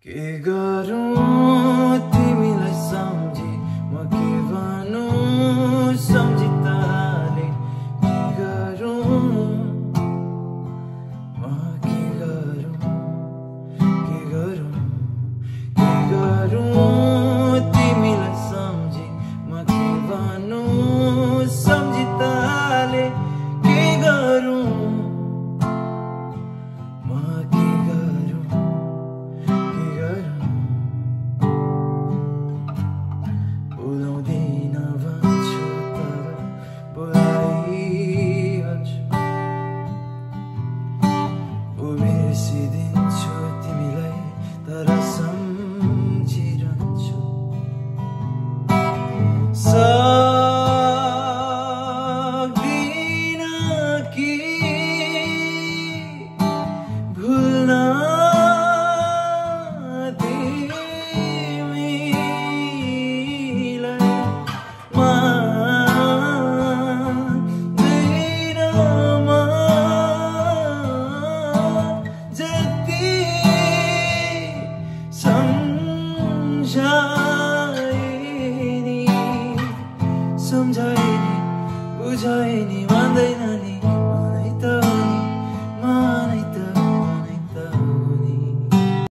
के गरौँ तिमीलाई सम्झी म के भनौँ सम्झी ताले के गरौँ म के गरौँ के गरौँ के गरौँ तिमीलाई सम्झी म के भनौँ सम्झी ताले के गरौँ म के गरौँ बोलाउँदैन भन्छु तर बोलाइहाल्छु बिर्सिदिन्छु तिमीलाई तर सम्झिरहन्छु सक्दिन कि भुल्न सम्झाए नि बुझाए नि मान्दैन नि